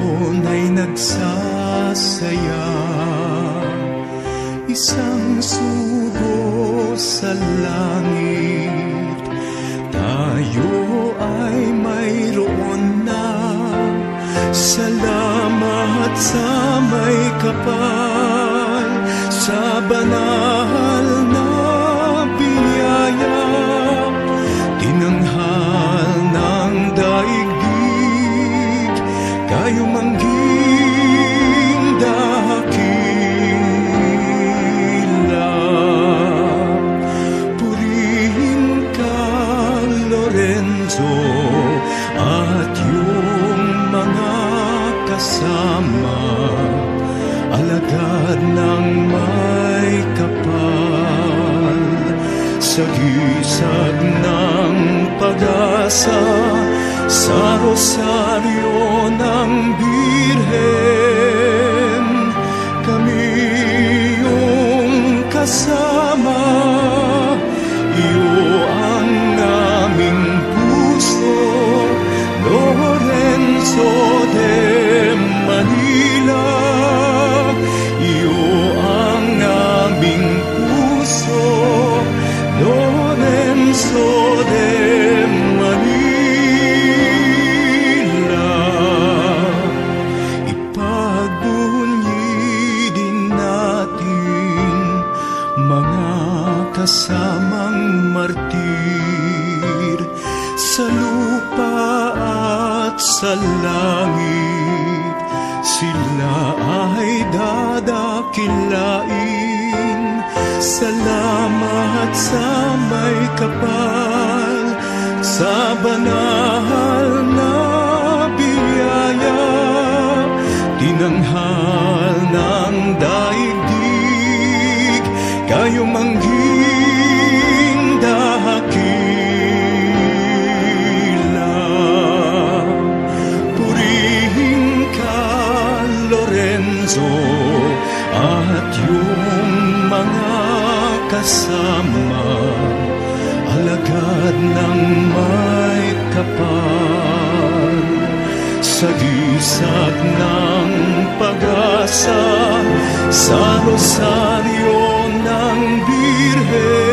ngayon ay nagsasaya, isang sugo sa langit. Tayo ay mayroon na, salamat sa may kapal, sa banal na biyaya, tinanghal ng daigdig, kayo mangging dakila. Purihin ka, Lorenzo, at yung mga kasama, alagad ng may kapal, sa gisag ng pag-asa, sa rosaryo ng Birhen, kami yung kasama. Iyo ang aming puso, Lorenzo de Manila. Iyo ang aming puso, Lorenzo de Manila. Ipagbunyi din natin mga kasamang martir, sa lupa at sa langit, sila ay dadakilain. Salamat sa may kapal, sa banal na biyaya, tinanghal ng daigdig, kayo mangging dakila. Purihin ka, Lorenzo, at yung mga kasama, alagad ng may kapal, sa gisag ng pag-asa, sa rosaryo ng Birhen.